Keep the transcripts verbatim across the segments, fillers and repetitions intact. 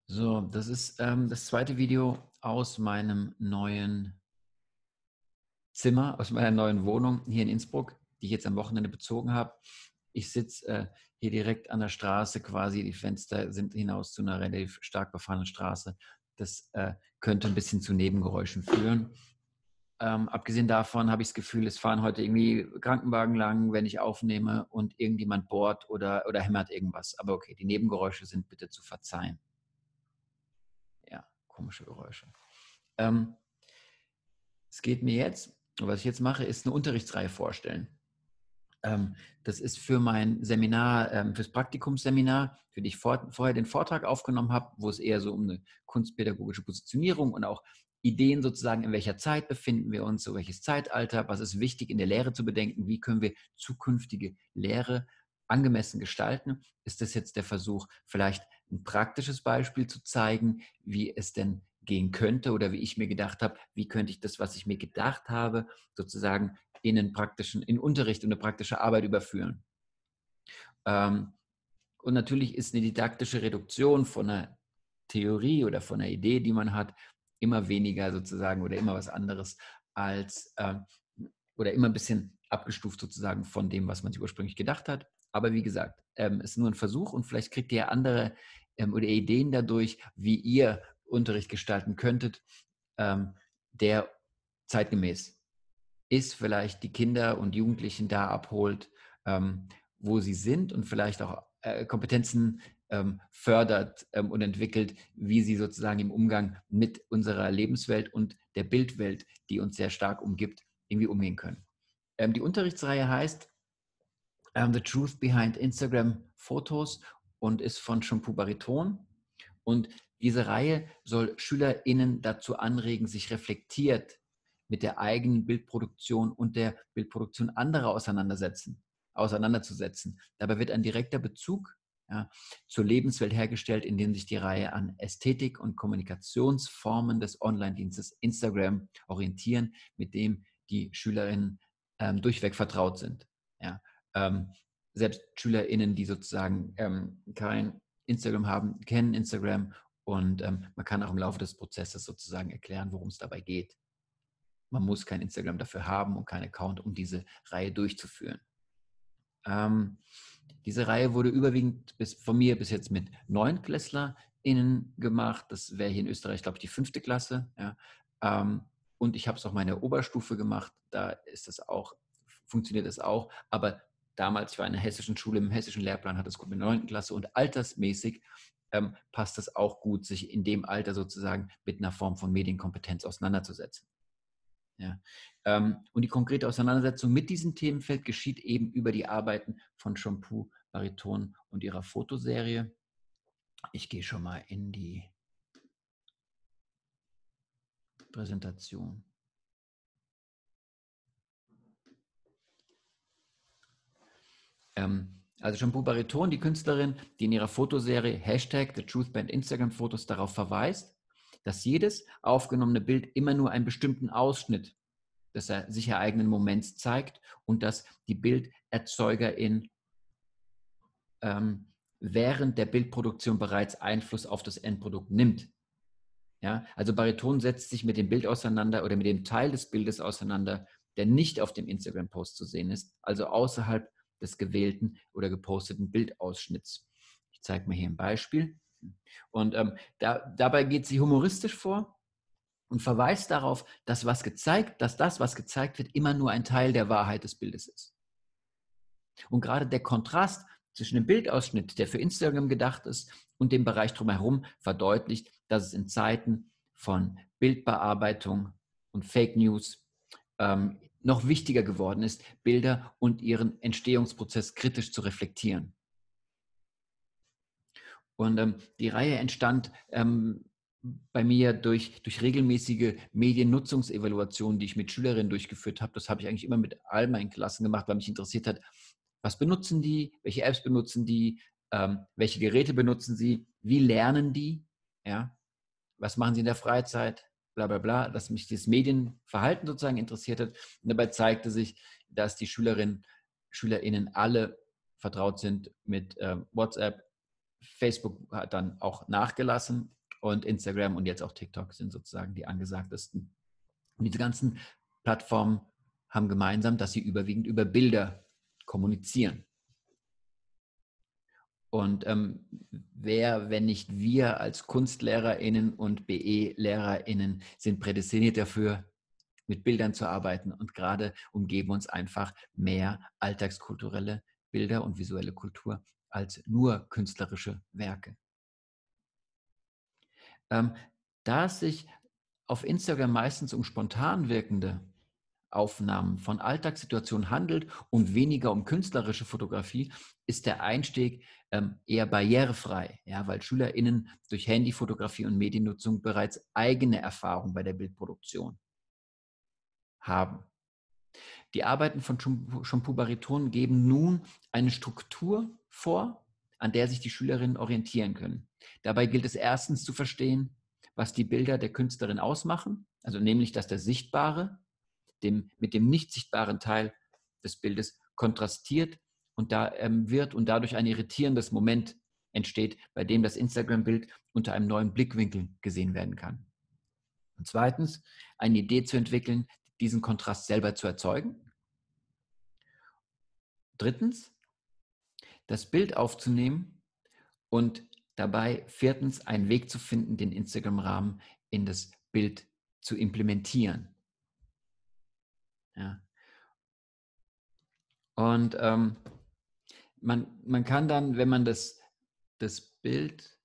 So, das ist ähm, das zweite Video aus meinem neuen Zimmer, aus meiner neuen Wohnung hier in Innsbruck, die ich jetzt am Wochenende bezogen habe. Ich sitze äh, hier direkt an der Straße quasi. Die Fenster sind hinaus zu einer relativ stark befahrenen Straße. Das äh, könnte ein bisschen zu Nebengeräuschen führen. Ähm, abgesehen davon habe ich das Gefühl, es fahren heute irgendwie Krankenwagen lang, wenn ich aufnehme und irgendjemand bohrt oder, oder hämmert irgendwas. Aber okay, die Nebengeräusche sind bitte zu verzeihen. Ja, komische Geräusche. Ähm, es geht mir jetzt, was ich jetzt mache, ist eine Unterrichtsreihe vorstellen. Ähm, das ist für mein Seminar, ähm, fürs Praktikumsseminar, für die ich vor, vorher den Vortrag aufgenommen habe, wo es eher so um eine kunstpädagogische Positionierung und auch Ideen sozusagen, in welcher Zeit befinden wir uns, so welches Zeitalter, was ist wichtig in der Lehre zu bedenken, wie können wir zukünftige Lehre angemessen gestalten. Ist das jetzt der Versuch, vielleicht ein praktisches Beispiel zu zeigen, wie es denn gehen könnte oder wie ich mir gedacht habe, wie könnte ich das, was ich mir gedacht habe, sozusagen in einen praktischen, in Unterricht und eine praktische Arbeit überführen. Ähm, und natürlich ist eine didaktische Reduktion von einer Theorie oder von einer Idee, die man hat, immer weniger sozusagen oder immer was anderes als ähm, oder immer ein bisschen abgestuft sozusagen von dem, was man sich ursprünglich gedacht hat. Aber wie gesagt, ähm, es ist nur ein Versuch und vielleicht kriegt ihr ja andere ähm, oder Ideen dadurch, wie ihr Unterricht gestalten könntet, ähm, der zeitgemäß ist, vielleicht die Kinder und Jugendlichen da abholt, ähm, wo sie sind und vielleicht auch äh, Kompetenzen ähm, fördert ähm, und entwickelt, wie sie sozusagen im Umgang mit unserer Lebenswelt und der Bildwelt, die uns sehr stark umgibt, irgendwie umgehen können. Ähm, die Unterrichtsreihe heißt ähm, The Truth Behind Instagram Photos und ist von Shampoo Bariton. Und diese Reihe soll SchülerInnen dazu anregen, sich reflektiert mit der eigenen Bildproduktion und der Bildproduktion anderer auseinandersetzen, auseinanderzusetzen. Dabei wird ein direkter Bezug ja, zur Lebenswelt hergestellt, indem sich die Reihe an Ästhetik und Kommunikationsformen des Online-Dienstes Instagram orientieren, mit dem die SchülerInnen ähm, durchweg vertraut sind. Ja, ähm, selbst SchülerInnen, die sozusagen ähm, kein Instagram haben, kennen Instagram und ähm, man kann auch im Laufe des Prozesses sozusagen erklären, worum es dabei geht. Man muss kein Instagram dafür haben und keinen Account, um diese Reihe durchzuführen. Ähm, diese Reihe wurde überwiegend bis, von mir bis jetzt mit NeunklässlerInnen gemacht. Das wäre hier in Österreich, glaube ich, die fünfte Klasse. Ja. Ähm, und ich habe es auch meine Oberstufe gemacht. Da ist das auch, funktioniert das auch. Aber damals, ich war in einer hessischen Schule, im hessischen Lehrplan hat das gut mit der neunten Klasse und altersmäßig ähm, passt es auch gut, sich in dem Alter sozusagen mit einer Form von Medienkompetenz auseinanderzusetzen. Ja. Ähm, und die konkrete Auseinandersetzung mit diesem Themenfeld geschieht eben über die Arbeiten von Shampoo, Bariton und ihrer Fotoserie. Ich gehe schon mal in die Präsentation. Ähm, also Shampoo Bariton, die Künstlerin, die in ihrer Fotoserie Hashtag The Truth Band Instagram Fotos darauf verweist, dass jedes aufgenommene Bild immer nur einen bestimmten Ausschnitt des sich ereignenden Moments zeigt und dass die Bilderzeugerin ähm, während der Bildproduktion bereits Einfluss auf das Endprodukt nimmt. Ja, also Bariton setzt sich mit dem Bild auseinander oder mit dem Teil des Bildes auseinander, der nicht auf dem Instagram-Post zu sehen ist, also außerhalb des gewählten oder geposteten Bildausschnitts. Ich zeige mal hier ein Beispiel. Und ähm, da, dabei geht sie humoristisch vor und verweist darauf, dass, was gezeigt, dass das, was gezeigt wird, immer nur ein Teil der Wahrheit des Bildes ist. Und gerade der Kontrast zwischen dem Bildausschnitt, der für Instagram gedacht ist, und dem Bereich drumherum verdeutlicht, dass es in Zeiten von Bildbearbeitung und Fake News ähm, noch wichtiger geworden ist, Bilder und ihren Entstehungsprozess kritisch zu reflektieren. Und ähm, die Reihe entstand ähm, bei mir durch, durch regelmäßige Mediennutzungsevaluationen, die ich mit Schülerinnen durchgeführt habe. Das habe ich eigentlich immer mit all meinen Klassen gemacht, weil mich interessiert hat, was benutzen die, welche Apps benutzen die, ähm, welche Geräte benutzen sie, wie lernen die, ja, was machen sie in der Freizeit, bla bla bla, dass mich das Medienverhalten sozusagen interessiert hat. Und dabei zeigte sich, dass die Schülerinnen, SchülerInnen alle vertraut sind mit ähm, WhatsApp. Facebook hat dann auch nachgelassen, Und Instagram und jetzt auch TikTok sind sozusagen die angesagtesten. Und diese ganzen Plattformen haben gemeinsam, dass sie überwiegend über Bilder kommunizieren. Und ähm, wer, wenn nicht wir als KunstlehrerInnen und B E-LehrerInnen, sind prädestiniert dafür, mit Bildern zu arbeiten und gerade umgeben uns einfach mehr alltagskulturelle Bilder und visuelle Kultur als nur künstlerische Werke. Ähm, da es sich auf Instagram meistens um spontan wirkende Aufnahmen von Alltagssituationen handelt und weniger um künstlerische Fotografie, ist der Einstieg ähm, eher barrierefrei, ja, weil SchülerInnen durch Handyfotografie und Mediennutzung bereits eigene Erfahrungen bei der Bildproduktion haben. Die Arbeiten von Shampoo Bariton geben nun eine Struktur vor, an der sich die Schülerinnen orientieren können. Dabei gilt es erstens zu verstehen, was die Bilder der Künstlerin ausmachen, also nämlich, dass der Sichtbare dem, mit dem nicht sichtbaren Teil des Bildes kontrastiert und da ähm, wird und dadurch ein irritierendes Moment entsteht, bei dem das Instagram-Bild unter einem neuen Blickwinkel gesehen werden kann. Und zweitens, eine Idee zu entwickeln, diesen Kontrast selber zu erzeugen. Drittens, das Bild aufzunehmen und dabei viertens einen Weg zu finden, den Instagram-Rahmen in das Bild zu implementieren. Ja. Und ähm, man, man kann dann, wenn man das, das Bild,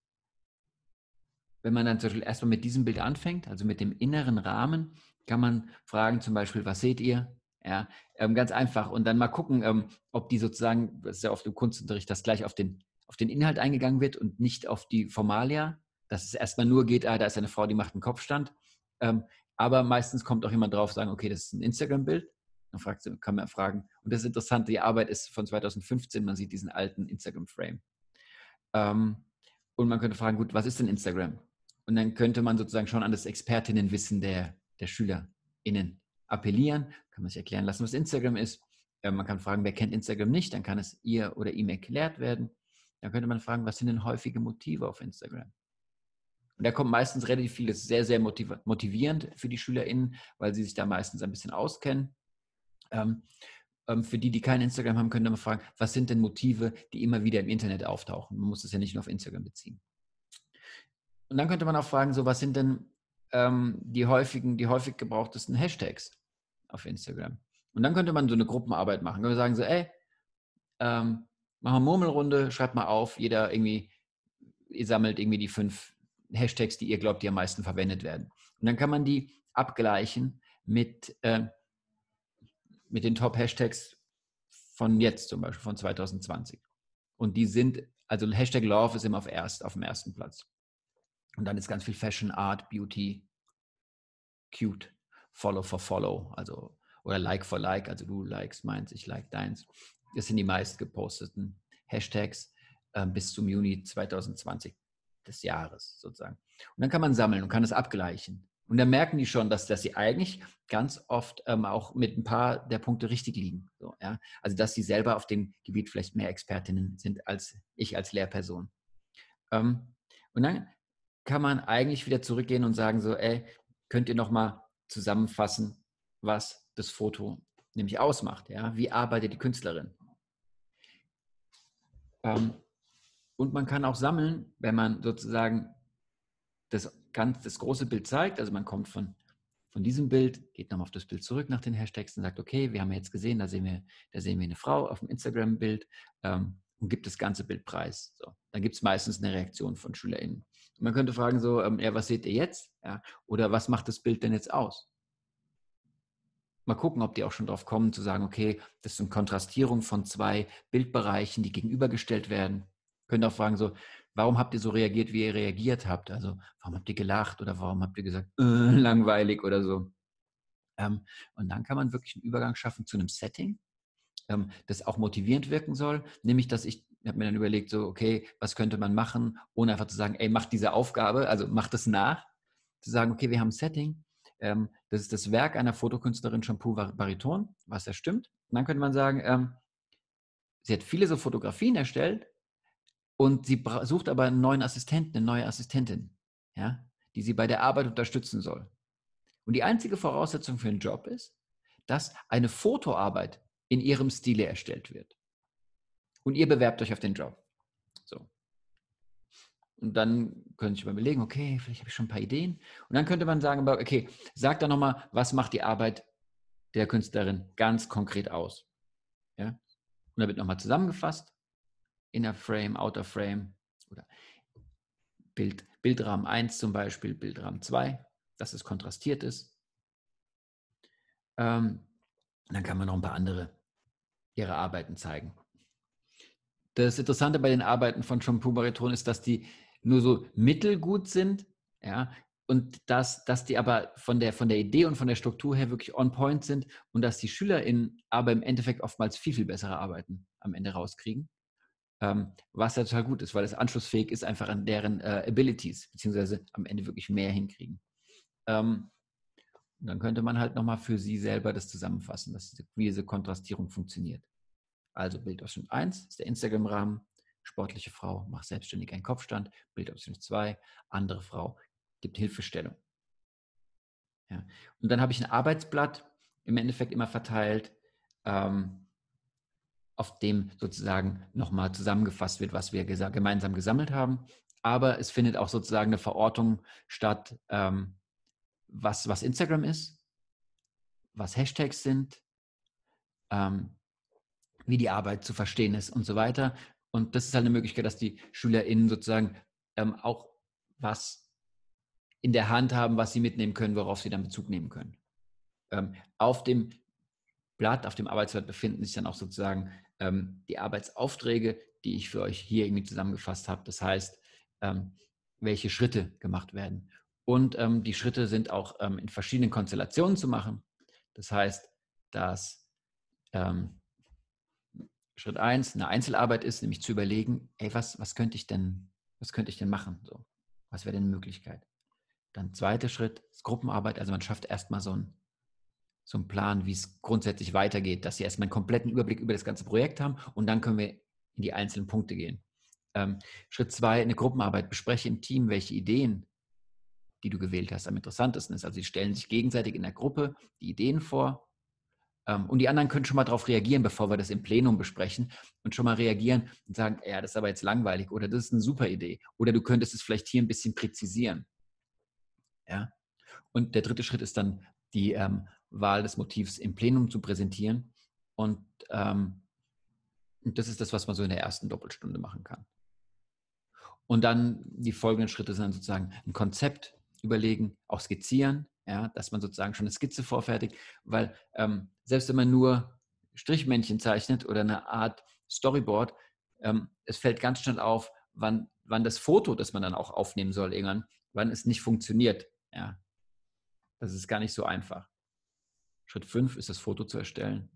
wenn man dann zum Beispiel erstmal mit diesem Bild anfängt, also mit dem inneren Rahmen, kann man fragen zum Beispiel, was seht ihr? Ja, ähm, ganz einfach. Und dann mal gucken, ähm, ob die sozusagen, das ist ja oft im Kunstunterricht, dass gleich auf den, auf den Inhalt eingegangen wird und nicht auf die Formalia, dass es erstmal nur geht, ah, da ist eine Frau, die macht einen Kopfstand. Ähm, aber meistens kommt auch jemand drauf, sagen, okay, das ist ein Instagram-Bild. Dann fragt, kann man fragen. Und das ist interessant, die Arbeit ist von zweitausendfünfzehn, man sieht diesen alten Instagram-Frame. Ähm, und man könnte fragen, gut, was ist denn Instagram? Und dann könnte man sozusagen schon an das Expertinnenwissen der, der SchülerInnen appellieren, kann man sich erklären lassen, was Instagram ist. Äh, man kann fragen, wer kennt Instagram nicht, dann kann es ihr oder ihm erklärt werden. Dann könnte man fragen, was sind denn häufige Motive auf Instagram? Und da kommt meistens relativ vieles sehr, sehr motiv- motivierend für die SchülerInnen, weil sie sich da meistens ein bisschen auskennen. Ähm, ähm, für die, die kein Instagram haben, könnte man fragen, was sind denn Motive, die immer wieder im Internet auftauchen? Man muss das ja nicht nur auf Instagram beziehen. Und dann könnte man auch fragen, so was sind denn ähm, die häufigen, die häufig gebrauchtesten Hashtags auf Instagram? Und dann könnte man so eine Gruppenarbeit machen. Können wir sagen so, ey, ähm, machen wir Murmelrunde, schreibt mal auf, jeder irgendwie, ihr sammelt irgendwie die fünf Hashtags, die ihr glaubt, die am meisten verwendet werden. Und dann kann man die abgleichen mit, äh, mit den Top-Hashtags von jetzt zum Beispiel, von zwanzig zwanzig. Und die sind, also Hashtag Love ist immer auf, erst, auf dem ersten Platz. Und dann ist ganz viel Fashion, Art, Beauty, Cute, Follow for Follow, also oder Like for Like, also du likest meins, ich like deins. Das sind die meist geposteten Hashtags äh, bis zum Juni zwanzig zwanzig des Jahres sozusagen. Und dann kann man sammeln und kann es abgleichen. Und dann merken die schon, dass, dass sie eigentlich ganz oft ähm, auch mit ein paar der Punkte richtig liegen. So, ja? Also dass sie selber auf dem Gebiet vielleicht mehr Expertinnen sind als ich als Lehrperson. Ähm, und dann kann man eigentlich wieder zurückgehen und sagen so, ey, könnt ihr nochmal zusammenfassen, was das Foto nämlich ausmacht. Ja? Wie arbeitet die Künstlerin? Ähm, und man kann auch sammeln, wenn man sozusagen das, ganz, das große Bild zeigt, also man kommt von, von diesem Bild, geht nochmal auf das Bild zurück nach den Hashtags und sagt, okay, wir haben jetzt gesehen, da sehen wir, da sehen wir eine Frau auf dem Instagram-Bild ähm, und gibt das ganze Bild preis. So. Dann gibt es meistens eine Reaktion von SchülerInnen. Und man könnte fragen so, ähm, ja, was seht ihr jetzt? Ja, oder was macht das Bild denn jetzt aus? Mal gucken, ob die auch schon drauf kommen, zu sagen, okay, das sind Kontrastierung von zwei Bildbereichen, die gegenübergestellt werden. Könnt auch fragen so, warum habt ihr so reagiert, wie ihr reagiert habt? Also, warum habt ihr gelacht oder warum habt ihr gesagt, äh, langweilig oder so? Ähm, und dann kann man wirklich einen Übergang schaffen zu einem Setting, ähm, das auch motivierend wirken soll. Nämlich, dass ich, ich habe mir dann überlegt, so, okay, was könnte man machen, ohne einfach zu sagen, ey, mach diese Aufgabe, also mach das nach. Zu sagen, okay, wir haben ein Setting, ähm, das ist das Werk einer Fotokünstlerin Shampoo Bariton, was ja stimmt. Und dann könnte man sagen, ähm, sie hat viele so Fotografien erstellt und sie sucht aber einen neuen Assistenten, eine neue Assistentin. ja, die sie bei der Arbeit unterstützen soll. Und die einzige Voraussetzung für einen Job ist, dass eine Fotoarbeit in ihrem Stile erstellt wird. Und ihr bewerbt euch auf den Job. So. Und dann könnte ich mir überlegen, okay, vielleicht habe ich schon ein paar Ideen. Und dann könnte man sagen, okay, sag doch nochmal, was macht die Arbeit der Künstlerin ganz konkret aus? Ja? Und da wird nochmal zusammengefasst, Inner Frame, Outer Frame oder Bild, Bildrahmen eins zum Beispiel, Bildrahmen zwei, dass es kontrastiert ist. Ähm, dann kann man noch ein paar andere ihre Arbeiten zeigen. Das Interessante bei den Arbeiten von Shampoo Bariton ist, dass die nur so mittelgut sind, ja, und dass, dass die aber von der, von der Idee und von der Struktur her wirklich on point sind und dass die SchülerInnen aber im Endeffekt oftmals viel, viel bessere Arbeiten am Ende rauskriegen. Ähm, was ja total gut ist, weil es anschlussfähig ist einfach an deren äh, Abilities, beziehungsweise am Ende wirklich mehr hinkriegen. Ähm, dann könnte man halt nochmal für sie selber das zusammenfassen, dass, wie diese Kontrastierung funktioniert. Also Bildausschnitt eins ist der Instagram-Rahmen, sportliche Frau macht selbstständig einen Kopfstand, Bildausschnitt zwei, andere Frau gibt Hilfestellung. Ja. Und dann habe ich ein Arbeitsblatt im Endeffekt immer verteilt, ähm, auf dem sozusagen nochmal zusammengefasst wird, was wir gesa- gemeinsam gesammelt haben. Aber es findet auch sozusagen eine Verortung statt, ähm, was, was Instagram ist, was Hashtags sind, ähm, wie die Arbeit zu verstehen ist und so weiter. Und das ist halt eine Möglichkeit, dass die SchülerInnen sozusagen ähm, auch was in der Hand haben, was sie mitnehmen können, worauf sie dann Bezug nehmen können. Ähm, auf dem Blatt, auf dem Arbeitsblatt befinden sich dann auch sozusagen ähm, die Arbeitsaufträge, die ich für euch hier irgendwie zusammengefasst habe. Das heißt, ähm, welche Schritte gemacht werden. Und ähm, die Schritte sind auch ähm, in verschiedenen Konstellationen zu machen. Das heißt, dass ähm, Schritt eins eine Einzelarbeit ist, nämlich zu überlegen, ey, was, was könnte ich denn, was könnte ich denn machen? So, was wäre denn eine Möglichkeit? Dann zweiter Schritt ist Gruppenarbeit, also man schafft erstmal so einen, so einen Plan, wie es grundsätzlich weitergeht, dass sie erstmal einen kompletten Überblick über das ganze Projekt haben und dann können wir in die einzelnen Punkte gehen. Ähm, Schritt zwei, eine Gruppenarbeit, bespreche im Team, welche Ideen, die du gewählt hast, am interessantesten ist. Also sie stellen sich gegenseitig in der Gruppe die Ideen vor. Und die anderen können schon mal darauf reagieren, bevor wir das im Plenum besprechen und schon mal reagieren und sagen, ja, das ist aber jetzt langweilig oder das ist eine super Idee oder du könntest es vielleicht hier ein bisschen präzisieren. Ja? Und der dritte Schritt ist dann die ähm, Wahl des Motivs im Plenum zu präsentieren und, ähm, und das ist das, was man so in der ersten Doppelstunde machen kann. Und dann die folgenden Schritte sind dann sozusagen ein Konzept überlegen, auch skizzieren, ja, dass man sozusagen schon eine Skizze vorfertigt, weil ähm, selbst wenn man nur Strichmännchen zeichnet oder eine Art Storyboard, ähm, es fällt ganz schnell auf, wann, wann das Foto, das man dann auch aufnehmen soll, irgendwann, wann es nicht funktioniert. Ja. Das ist gar nicht so einfach. Schritt fünf ist das Foto zu erstellen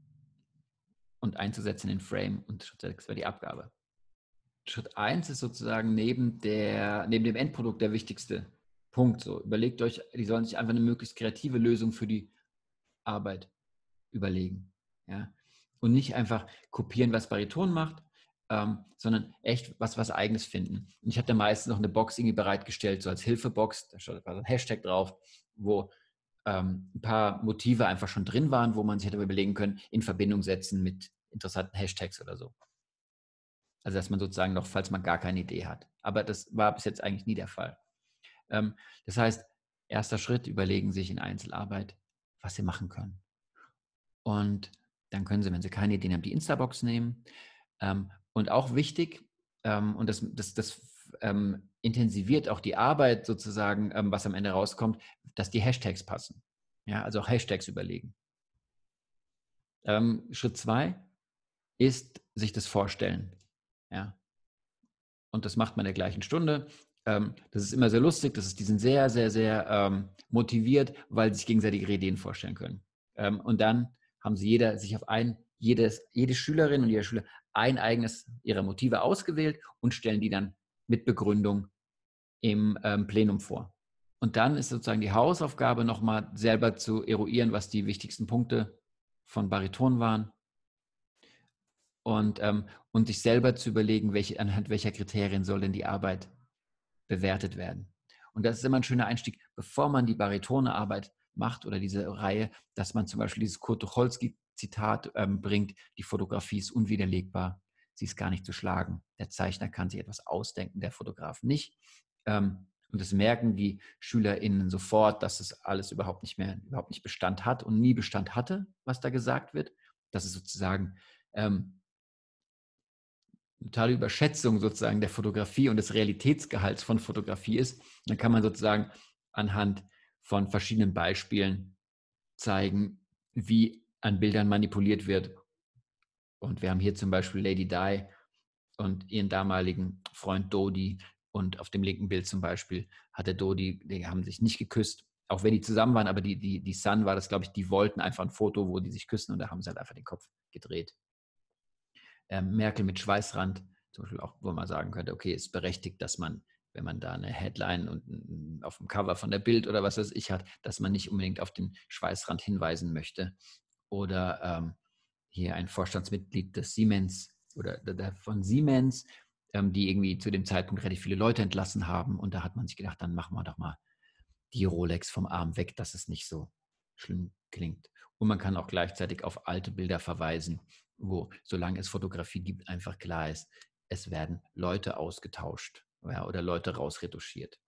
und einzusetzen in den Frame und Schritt sechs wäre die Abgabe. Schritt eins ist sozusagen neben, der, neben dem Endprodukt der wichtigste Punkt. So, überlegt euch, die sollen sich einfach eine möglichst kreative Lösung für die Arbeit überlegen. Ja? Und nicht einfach kopieren, was Bariton macht, ähm, sondern echt was, was Eigenes finden. Und ich habe da meistens noch eine Box irgendwie bereitgestellt, so als Hilfebox, da steht ein Hashtag drauf, wo ähm, ein paar Motive einfach schon drin waren, wo man sich hätte überlegen können, in Verbindung setzen mit interessanten Hashtags oder so. Also dass man sozusagen noch, falls man gar keine Idee hat. Aber das war bis jetzt eigentlich nie der Fall. Ähm, das heißt, erster Schritt, überlegen sich in Einzelarbeit, was sie machen können. Und dann können sie, wenn sie keine Ideen haben, die Instabox nehmen. Ähm, und auch wichtig, ähm, und das, das, das ähm, intensiviert auch die Arbeit sozusagen, ähm, was am Ende rauskommt, dass die Hashtags passen. Ja, also auch Hashtags überlegen. Ähm, Schritt zwei ist, sich das vorstellen. Ja, und das macht man in der gleichen Stunde. Ähm, das ist immer sehr lustig, das ist, die sind sehr, sehr, sehr ähm, motiviert, weil sie sich gegenseitig ihre Ideen vorstellen können. Ähm, und dann haben sie jeder sich auf ein, jedes, jede Schülerin und jeder Schüler ein eigenes ihrer Motive ausgewählt und stellen die dann mit Begründung im ähm, Plenum vor. Und dann ist sozusagen die Hausaufgabe nochmal selber zu eruieren, was die wichtigsten Punkte von Bariton waren und, ähm, und sich selber zu überlegen, welche, anhand welcher Kriterien soll denn die Arbeit bewertet werden. Und das ist immer ein schöner Einstieg, bevor man die Baritone-Arbeit macht oder diese Reihe, dass man zum Beispiel dieses Kurt Tucholsky-Zitat ähm, bringt, die Fotografie ist unwiderlegbar, sie ist gar nicht zu schlagen. Der Zeichner kann sich etwas ausdenken, der Fotograf nicht. Ähm, und das merken die SchülerInnen sofort, dass es alles überhaupt nicht mehr, überhaupt nicht Bestand hat und nie Bestand hatte, was da gesagt wird. Das ist sozusagen ähm, totale Überschätzung sozusagen der Fotografie und des Realitätsgehalts von Fotografie ist. Dann kann man sozusagen anhand von verschiedenen Beispielen zeigen, wie an Bildern manipuliert wird. Und wir haben hier zum Beispiel Lady Di und ihren damaligen Freund Dodi. Und auf dem linken Bild zum Beispiel hat der Dodi, die haben sich nicht geküsst, auch wenn die zusammen waren, aber die, die, die Sun war das, glaube ich, die wollten einfach ein Foto, wo die sich küssen und da haben sie halt einfach den Kopf gedreht. Ähm, Merkel mit Schweißrand, zum Beispiel auch, wo man sagen könnte, okay, ist berechtigt, dass man, wenn man da eine Headline und auf dem Cover von der Bild oder was weiß ich hat, dass man nicht unbedingt auf den Schweißrand hinweisen möchte. Oder ähm, hier ein Vorstandsmitglied des Siemens oder der von Siemens, ähm, die irgendwie zu dem Zeitpunkt relativ viele Leute entlassen haben. Und da hat man sich gedacht, dann machen wir doch mal die Rolex vom Arm weg, dass es nicht so schlimm klingt. Und man kann auch gleichzeitig auf alte Bilder verweisen, wo, solange es Fotografie gibt, einfach klar ist, es werden Leute ausgetauscht, ja, oder Leute rausretuschiert.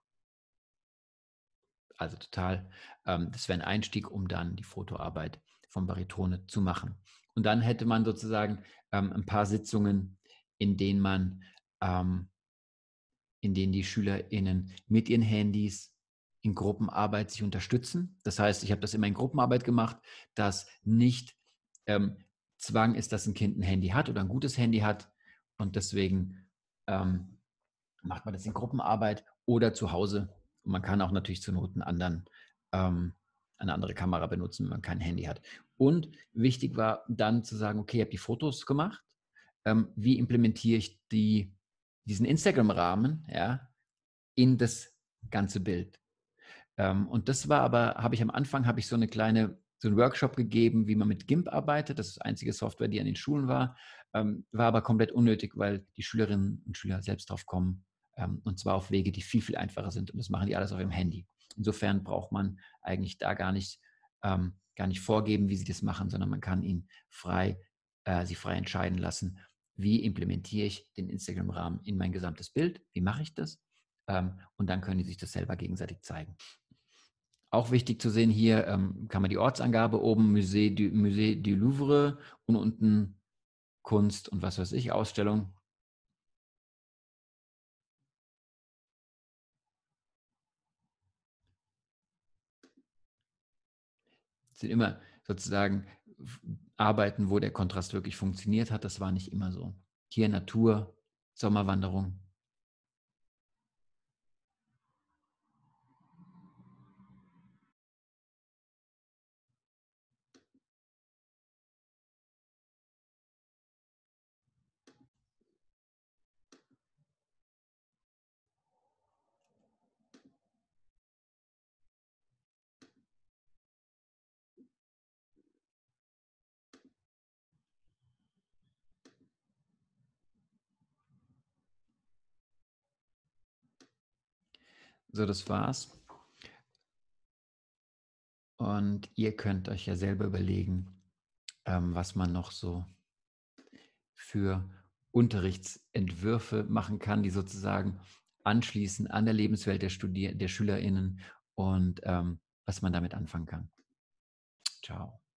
Also total, ähm, das wäre ein Einstieg, um dann die Fotoarbeit von Baritone zu machen. Und dann hätte man sozusagen ähm, ein paar Sitzungen, in denen man, ähm, in denen die SchülerInnen mit ihren Handys in Gruppenarbeit sich unterstützen. Das heißt, ich habe das immer in Gruppenarbeit gemacht, dass nicht ähm, Zwang ist, dass ein Kind ein Handy hat oder ein gutes Handy hat und deswegen ähm, macht man das in Gruppenarbeit oder zu Hause. Und man kann auch natürlich zur Not einen anderen, ähm, eine andere Kamera benutzen, wenn man kein Handy hat. Und wichtig war dann zu sagen, okay, ich habe die Fotos gemacht. Ähm, wie implementiere ich die, diesen Instagram-Rahmen, ja, in das ganze Bild? Ähm, und das war aber, habe ich am Anfang, habe ich so eine kleine, so einen Workshop gegeben, wie man mit GIMP arbeitet. Das ist die einzige Software, die an den Schulen war. Ähm, war aber komplett unnötig, weil die Schülerinnen und Schüler selbst drauf kommen. Ähm, und zwar auf Wege, die viel, viel einfacher sind. Und das machen die alles auf ihrem Handy. Insofern braucht man eigentlich da gar nicht, ähm, gar nicht vorgeben, wie sie das machen, sondern man kann ihnen frei, äh, sie frei entscheiden lassen, wie implementiere ich den Instagram-Rahmen in mein gesamtes Bild, wie mache ich das? Ähm, und dann können die sich das selber gegenseitig zeigen. Auch wichtig zu sehen hier, ähm, kann man die Ortsangabe oben, Musée du, Musée du Louvre und unten Kunst und was weiß ich, Ausstellung. Das sind immer sozusagen Arbeiten, wo der Kontrast wirklich funktioniert hat. Das war nicht immer so. Hier Natur, Sommerwanderung. So, das war's. Und ihr könnt euch ja selber überlegen, ähm, was man noch so für Unterrichtsentwürfe machen kann, die sozusagen anschließen an der Lebenswelt der, Studier der SchülerInnen und ähm, was man damit anfangen kann. Ciao.